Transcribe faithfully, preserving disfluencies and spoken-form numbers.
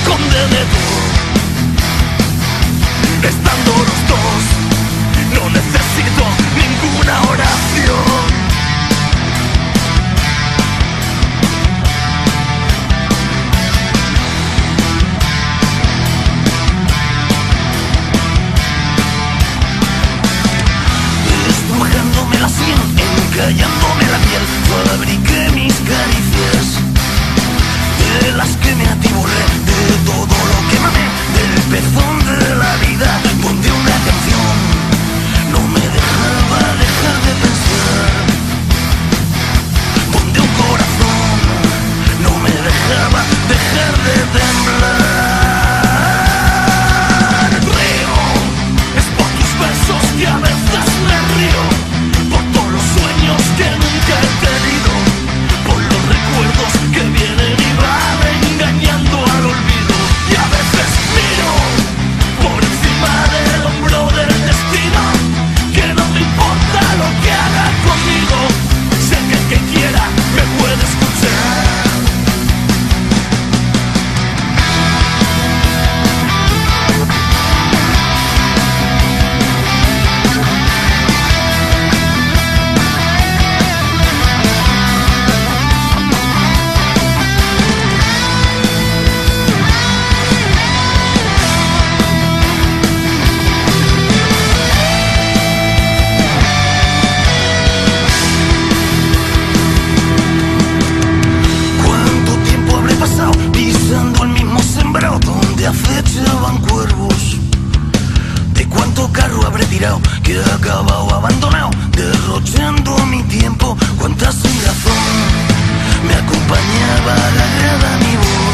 Estando los dos, no necesito ninguna oración. Estrujándome la sien, encallándome la piel, fabriqué mis caricias, de las que me atiborré, de todo lo que mamé, del pezón de la vida. Pondré una canción, no me dejaba dejar de pensar. Pondré un corazón, no me dejaba dejar de temblar. Río, es por tus besos que a veces me río, por todos los sueños que nunca he tenido, por los recuerdos que vienen y van engañando al olvido. Y a veces miro por encima del hombro del destino, que no me importa lo que haga conmigo, sé que el que quiera me puede escuchar. Pisando el mismo sembrado donde acechaban cuervos. De cuánto carro habré tirado que he acabado abandonado, derrochando mi tiempo. Cuánta sin razón me acompañaba la grada mi voz.